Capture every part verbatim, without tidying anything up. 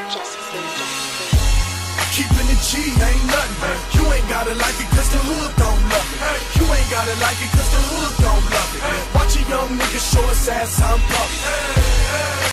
Keeping it G ain't nothing. You ain't gotta like it cause the hood don't love it. You ain't gotta like it cause the hood don't love it. Watch a young nigga show his ass I'm puffy.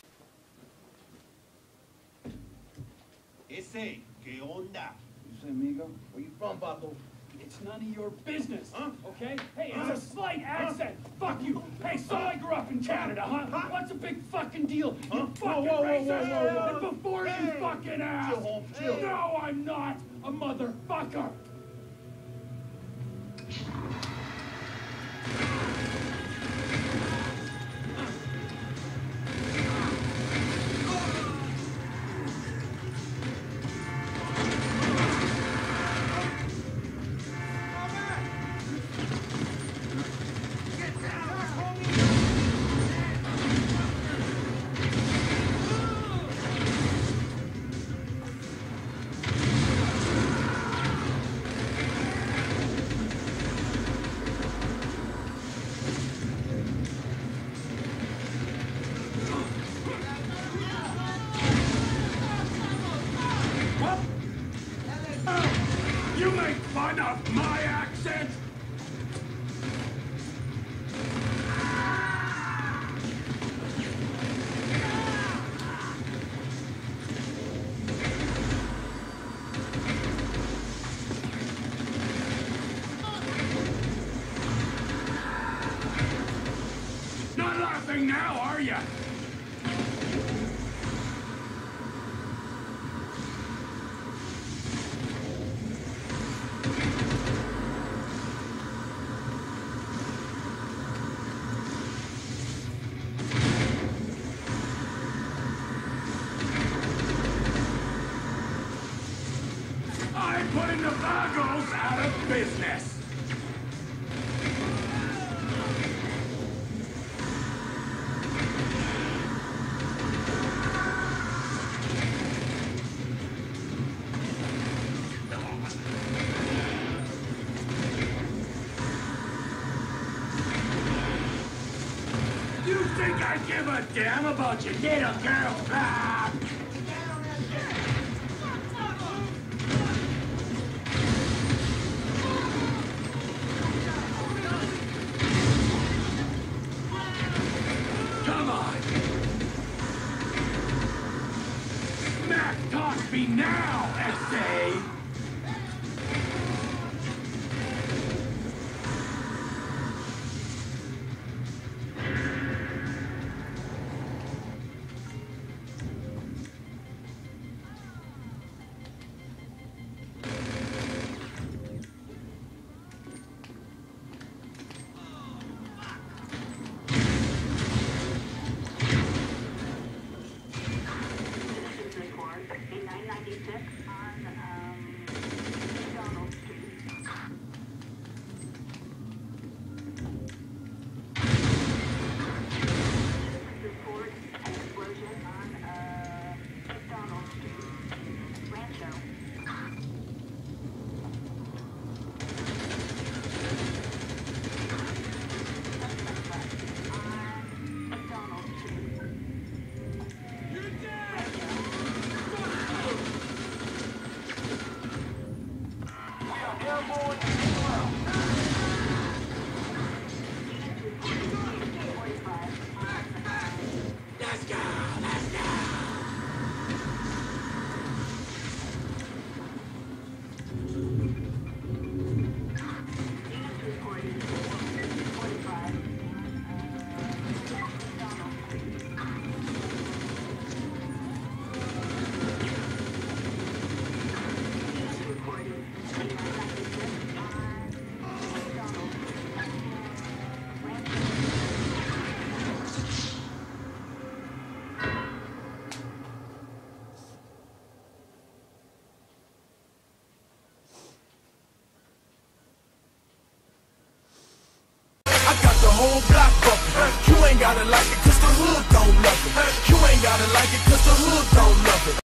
Ese, ¿qué onda? You say, amigo? Where you from, Bato? It's none of your business, Huh? okay? Hey, it's Huh? a slight accent. Fuck you. Hey, so I grew up in Canada, huh? Huh? What's a big fucking deal? Huh? You fucking Whoa, whoa, whoa, racist. whoa, whoa, whoa. And before Hey. you fucking ask, Chill, Holmes, chill. no, I'm not a motherfucker. You make fun of my accent? Not laughing now, are ya? I'm putting the Vagos out of business. You think I give a damn about your little girl, Bob? Come on! Smack talk me now, S A! nine ninety-six on um, McDonald Street. Report an explosion on uh, McDonald Street, Rancho. On McDonald Street. Let's go! Let's go! The whole block bumping. You ain't gotta like it cause the hood don't love it. You ain't gotta like it cause the hood don't love it.